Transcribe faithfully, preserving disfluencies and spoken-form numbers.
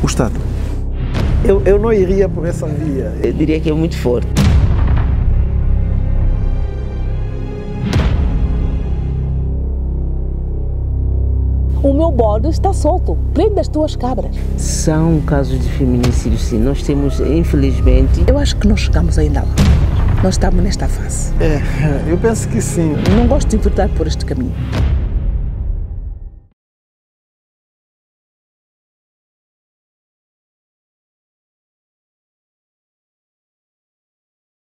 O Estado? Eu, eu não iria por essa via. Eu diria que é muito forte. O meu bode está solto, prende as tuas cabras. São casos de feminicídio, sim. Nós temos, infelizmente... Eu acho que não chegamos ainda lá. Nós estamos nesta fase. É, eu penso que sim. Não gosto de enverdar por este caminho.